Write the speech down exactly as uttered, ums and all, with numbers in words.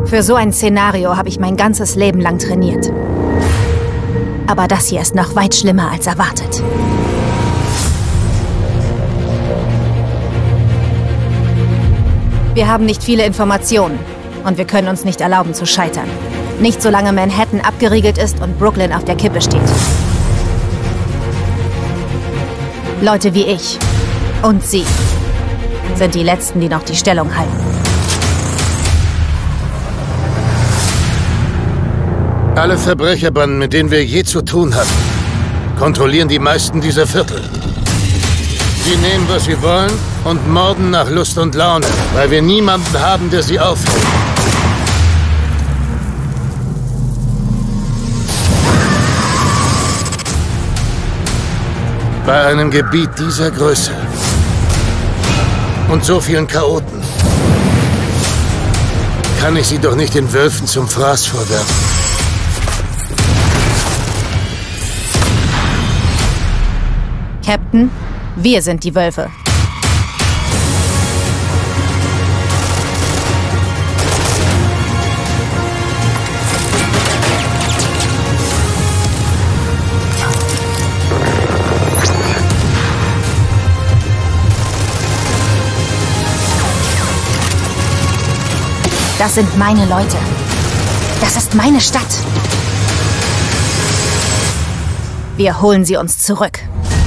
Für so ein Szenario habe ich mein ganzes Leben lang trainiert. Aber das hier ist noch weit schlimmer als erwartet. Wir haben nicht viele Informationen und wir können uns nicht erlauben zu scheitern. Nicht solange Manhattan abgeriegelt ist und Brooklyn auf der Kippe steht. Leute wie ich und Sie sind die Letzten, die noch die Stellung halten. Alle Verbrecherbanden, mit denen wir je zu tun hatten, kontrollieren die meisten dieser Viertel. Sie nehmen, was sie wollen und morden nach Lust und Laune, weil wir niemanden haben, der sie aufhält. Bei einem Gebiet dieser Größe und so vielen Chaoten kann ich sie doch nicht den Wölfen zum Fraß vorwerfen. Captain, wir sind die Wölfe. Das sind meine Leute. Das ist meine Stadt. Wir holen sie uns zurück.